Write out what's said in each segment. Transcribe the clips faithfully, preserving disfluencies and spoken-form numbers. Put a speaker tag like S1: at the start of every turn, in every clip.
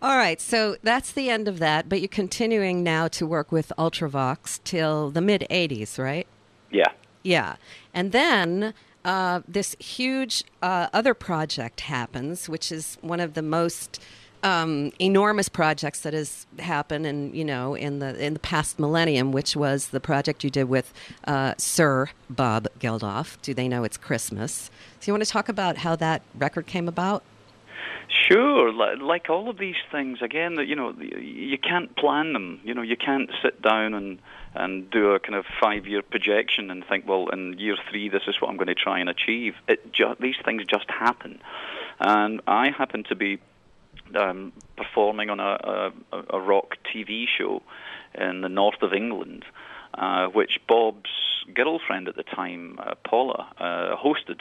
S1: All right, so that's the end of that, but you're continuing now to work with Ultravox till the mid eighties, right?
S2: Yeah.
S1: Yeah. And then uh, this huge uh, other project happens, which is one of the most um, enormous projects that has happened in, you know, in the in the past millennium, which was the project you did with uh, Sir Bob Geldof. Do They Know It's Christmas? So you want to talk about how that record came about?
S2: Sure, like all of these things, again, you know, you can't plan them. You know, you can't sit down and, and do a kind of five-year projection and think, well, in year three, this is what I'm going to try and achieve. It ju- these things just happen. And I happen to be um, performing on a, a, a rock T V show in the north of England, uh, which Bob's girlfriend at the time, uh, Paula, uh, hosted.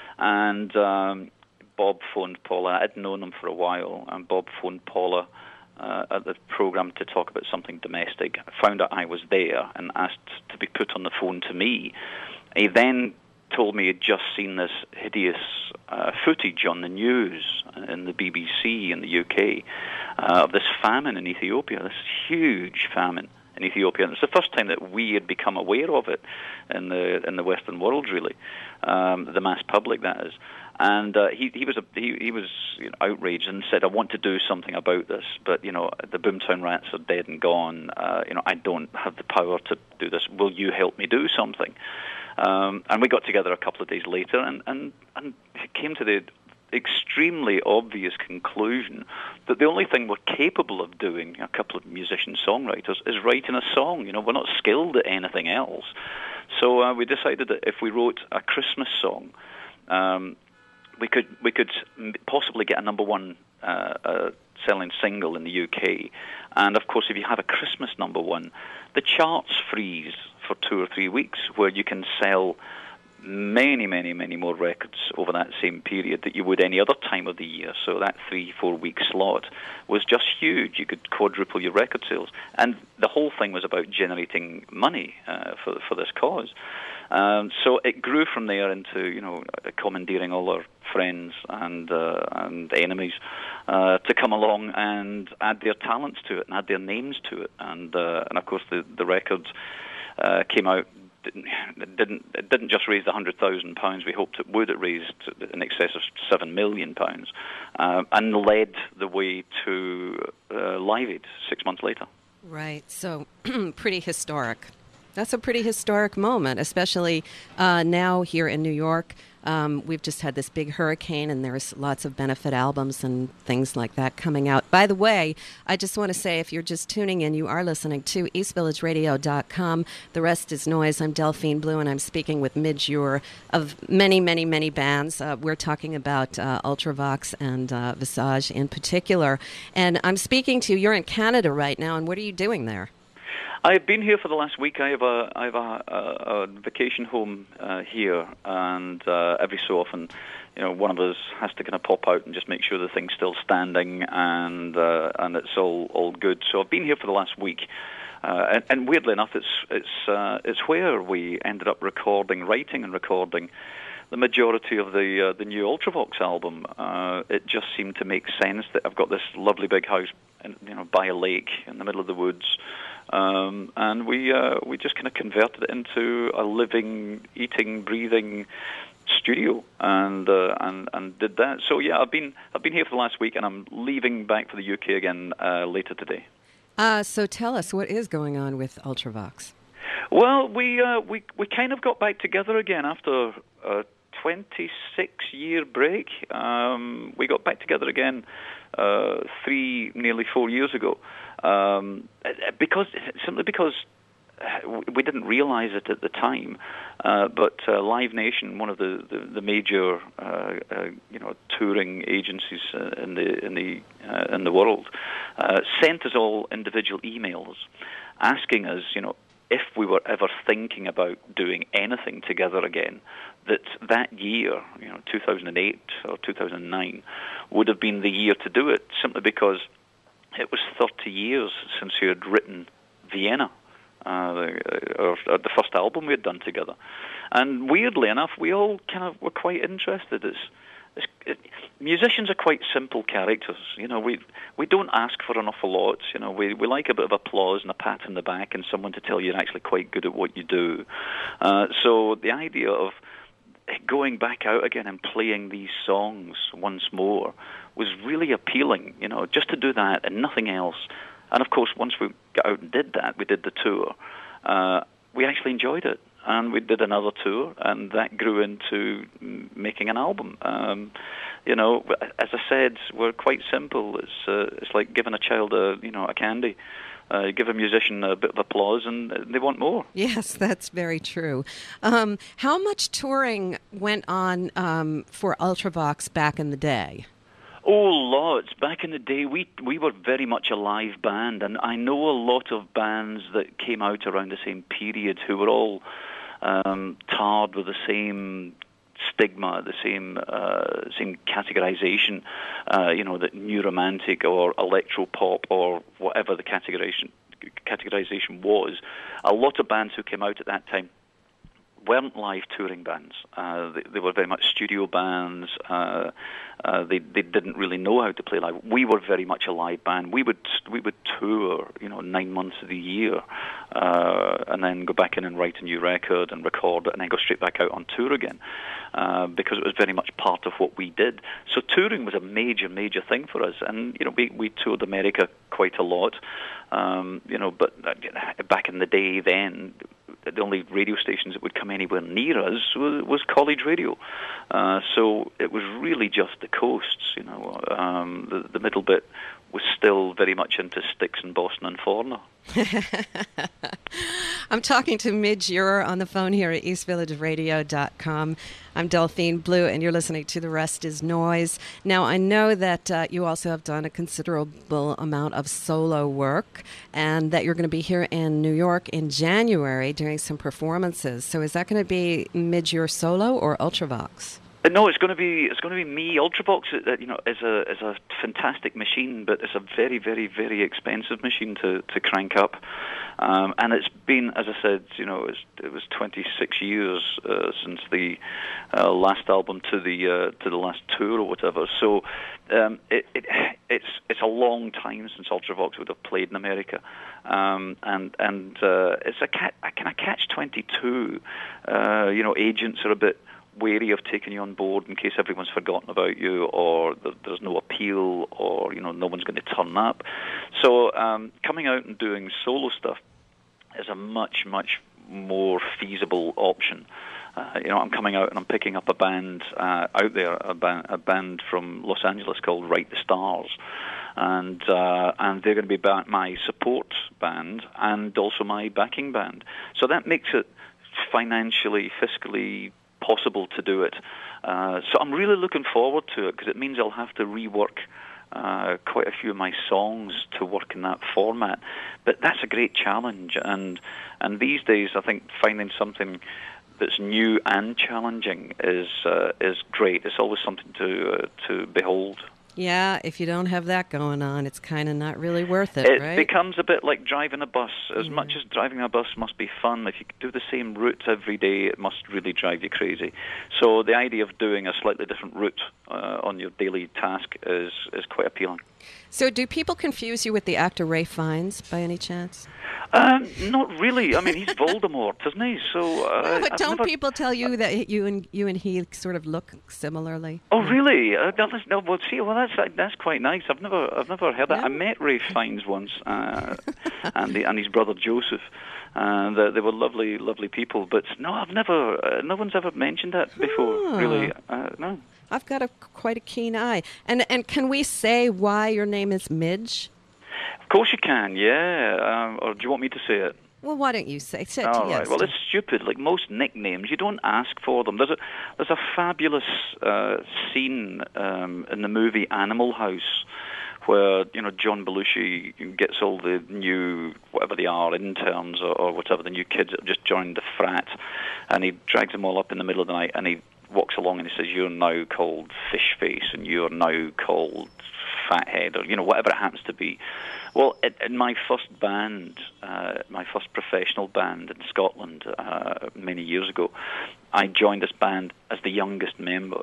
S2: And Um, Bob phoned Paula. I'd known him for a while, and Bob phoned Paula uh, at the program to talk about something domestic. Found out I was there and asked to be put on the phone to me. He then told me he'd just seen this hideous uh, footage on the news in the B B C in the U K uh, of this famine in Ethiopia, this huge famine in Ethiopia. And it's the first time that we had become aware of it in the in the Western world, really, um, the mass public, that is. And uh, he he was a, he he was you know, outraged and said, "I want to do something about this, but you know the Boomtown Rats are dead and gone. Uh, you know I don't have the power to do this. Will you help me do something?" Um, and we got together a couple of days later, and and and it came to the extremely obvious conclusion that the only thing we're capable of doing, a couple of musician songwriters, is writing a song. You know, we're not skilled at anything else. So uh, we decided that if we wrote a Christmas song, um, we could we could possibly get a number one uh, uh, selling single in the U K. And of course, if you have a Christmas number one, the charts freeze for two or three weeks, where you can sell many, many, many more records over that same period that you would any other time of the year. So that three, four-week slot was just huge. You could quadruple your record sales. And the whole thing was about generating money uh, for for this cause. Um, so it grew from there into, you know, commandeering all our friends and uh, and enemies uh, to come along and add their talents to it and add their names to it. And uh, and of course the the record uh, came out. Didn't, it didn't it didn't just raise the hundred thousand pounds we hoped it would. It raised in excess of seven million pounds, uh, and led the way to uh, Live Aid six months later.
S1: Right. So pretty historic. That's a pretty historic moment, especially uh, now here in New York. Um, we've just had this big hurricane, and there's lots of benefit albums and things like that coming out. By the way, I just want to say, if you're just tuning in, you are listening to east village radio dot com. The rest is noise. I'm Delphine Blue, and I'm speaking with Midge Ure of many, many, many bands. Uh, we're talking about uh, Ultravox and uh, Visage in particular. And I'm speaking to you. You're in Canada right now, and what are you doing there?
S2: I've been here for the last week. I have a I have a, a, a vacation home uh, here, and uh, every so often, you know, one of us has to kind of pop out and just make sure the thing's still standing and uh, and it's all all good. So I've been here for the last week, uh, and, and weirdly enough, it's it's uh, it's where we ended up recording, writing, and recording the majority of the uh, the new Ultravox album. Uh, it just seemed to make sense that I've got this lovely big house, you know, by a lake in the middle of the woods. Um, and we uh, we just kind of converted it into a living, eating, breathing studio, and uh, and and did that. So yeah, I've been I've been here for the last week, and I'm leaving back for the U K again uh, later today.
S1: Uh, so tell us, what is going on with Ultravox?
S2: Well, we uh, we we kind of got back together again after a twenty-six year break. Um, we got back together again uh, three, nearly four years ago. Um, because simply because we didn't realize it at the time, uh, but uh, Live Nation, one of the the, the major uh, uh, you know touring agencies uh, in the in the uh, in the world, uh, sent us all individual emails asking us, you know, if we were ever thinking about doing anything together again, that that year, you know, two thousand eight or two thousand nine, would have been the year to do it, simply because it was thirty years since we had written Vienna, uh, the, or, or the first album we had done together. And weirdly enough, we all kind of were quite interested. It's, it's, it, musicians are quite simple characters. You know, we we don't ask for an awful lot. You know, we we like a bit of applause and a pat on the back and someone to tell you you're actually quite good at what you do. Uh, so the idea of going back out again and playing these songs once more was really appealing. You know, just to do that and nothing else. And of course, once we got out and did that, we did the tour. Uh, we actually enjoyed it. And we did another tour, and that grew into making an album. Um, you know, as I said, we're quite simple. It's uh, it's like giving a child a you know a candy. Uh, you give a musician a bit of applause, and they want more.
S1: Yes, that's very true. Um, how much touring went on um, for Ultravox back in the day?
S2: Oh, lots. Back in the day, we we were very much a live band, and I know a lot of bands that came out around the same period who were all um, tarred with the same stigma, the same uh, same categorization, uh, you know, that new romantic or electro pop or whatever the categorization categorization was. A lot of bands who came out at that time weren't live touring bands. Uh, they, they were very much studio bands. Uh, uh, they they didn't really know how to play live. We were very much a live band. We would we would tour, you know, nine months of the year, uh, and then go back in and write a new record and record it, and then go straight back out on tour again, uh, because it was very much part of what we did. So touring was a major major thing for us, and you know we we toured America quite a lot, um, you know. But uh, back in the day, then the only radio stations that would come anywhere near us was, was college radio. Uh, so it was really just the coasts, you know. Um, the, the middle bit was still very much into Styx and Boston and Foreigner.
S1: I'm talking to Midge Ure on the phone here at east village radio dot com. I'm Delphine Blue, and you're listening to The Rest is Noise. Now, I know that uh, you also have done a considerable amount of solo work, and that you're going to be here in New York in January doing some performances. So is that going to be Midge Ure solo or Ultravox?
S2: No, it's going to be it's going to be me. Ultravox, uh, you know, is a is a fantastic machine, but it's a very, very, very expensive machine to, to crank up. Um, and it's been, as I said, you know, it was, it was twenty-six years uh, since the uh, last album to the uh, to the last tour or whatever. So um, it, it it's it's a long time since Ultravox would have played in America, um, and and uh, it's a cat, a kind of catch twenty-two. Uh, you know, agents are a bit wary of taking you on board in case everyone's forgotten about you, or th- there's no appeal, or you know no one's going to turn up. So um, coming out and doing solo stuff is a much much more feasible option. Uh, you know, I'm coming out and I'm picking up a band uh, out there, a, ba- a band from Los Angeles called Write the Stars, and uh, and they're going to be ba- my support band and also my backing band. So that makes it financially, fiscally possible to do it. Uh, so I'm really looking forward to it, because it means I'll have to rework uh, quite a few of my songs to work in that format. But that's a great challenge, and and these days I think finding something that's new and challenging is uh, is great. It's always something to uh, to behold.
S1: Yeah, if you don't have that going on, it's kind of not really worth it,
S2: it
S1: right?
S2: It becomes a bit like driving a bus. As
S1: yeah.
S2: much as driving a bus must be fun, if you do the same route every day, it must really drive you crazy. So the idea of doing a slightly different route uh, on your daily task is, is quite appealing.
S1: So do people confuse you with the actor Ralph Fiennes by any chance?
S2: Um, not really. I mean, he's Voldemort, isn't he? So, uh,
S1: no, but
S2: I've
S1: don't
S2: never...
S1: people tell you that you and you and he sort of look similarly?
S2: Oh, really? Uh, no, that's, no, well, see, well, that's that's quite nice. I've never, I've never heard that.
S1: No.
S2: I met Ralph Fiennes once, uh, and the, and his brother Joseph, and uh, they were lovely, lovely people. But no, I've never, uh, no one's ever mentioned that before.
S1: Huh.
S2: Really, uh, no.
S1: I've got a quite a keen eye. And and can we say why your name is Midge?
S2: Of course you can, yeah. Um, or do you want me to say it?
S1: Well, why don't you say, say it
S2: All
S1: to
S2: right.
S1: yes.
S2: Well, it's stupid. Like most nicknames, you don't ask for them. There's a there's a fabulous uh, scene um, in the movie Animal House where, you know, John Belushi gets all the new, whatever they are, interns or, or whatever, the new kids that have just joined the frat, and he drags them all up in the middle of the night, and he walks along and he says, "You're now called Fish Face, and you're now called Fathead," or, you know, whatever it happens to be. Well, in my first band, uh, my first professional band in Scotland uh, many years ago, I joined this band as the youngest member.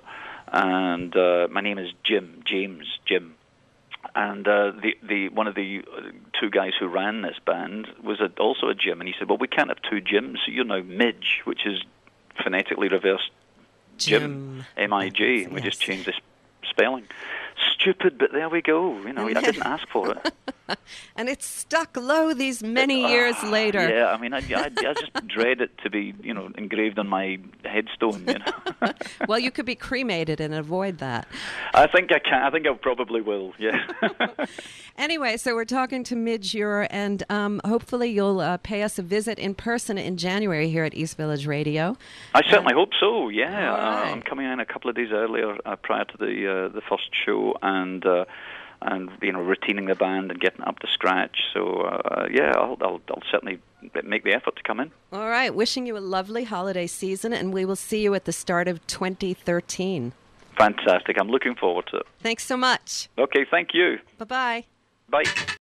S2: and uh, my name is Jim, James, Jim. And uh, the the one of the two guys who ran this band was a, also a Jim, and he said, "Well, we can't have two Jims, so you're now Midge, which is phonetically reversed Jim, M I G, and we
S1: yes.
S2: just changed the spelling. Stupid, but there we go. You know, I didn't ask for it."
S1: And it's stuck low these many years
S2: Ah,
S1: later.
S2: Yeah, I mean, I, I, I just dread it to be, you know, engraved on my headstone. You know.
S1: Well, you could be cremated and avoid that.
S2: I think I can. I think I probably will. Yeah.
S1: Anyway, so we're talking to Midge Ure, and um, hopefully you'll uh, pay us a visit in person in January here at East Village Radio.
S2: I certainly hope so. Yeah,
S1: All right.
S2: uh, I'm coming in a couple of days earlier uh, prior to the uh, the first show, and. Uh, and you know, retaining the band and getting up to scratch. So uh, yeah, I'll, I'll I'll certainly make the effort to come in.
S1: All right, wishing you a lovely holiday season, and we will see you at the start of twenty thirteen.
S2: Fantastic. I'm looking forward to it.
S1: Thanks so much.
S2: Okay, thank you.
S1: Bye-bye.
S2: Bye.